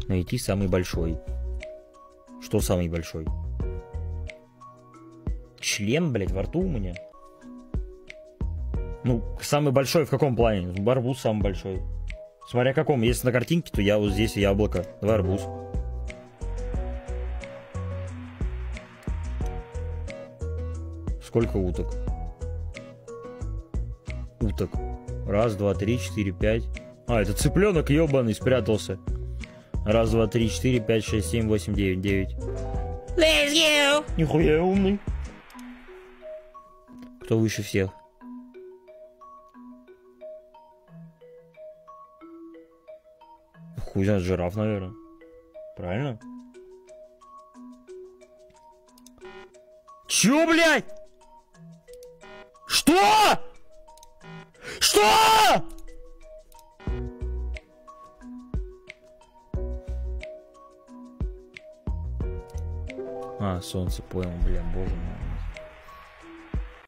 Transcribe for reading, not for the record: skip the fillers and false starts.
Найти самый большой. Что самый большой? Член, блядь, во рту у меня. Ну, самый большой в каком плане? Арбуз самый большой. Смотря каком. Если на картинке, то я вот здесь яблоко. Давай арбуз. Сколько уток? Уток. Раз, два, три, четыре, пять. А, это цыпленок ебаный спрятался. Раз, два, три, четыре, пять, шесть, семь, восемь, девять, девять. Let's go! Нихуя я умный. Кто выше всех? Хуй знает, жираф, наверное. Правильно? Чё, блядь? Что? Что? А, солнце, понял, бля, боже мой.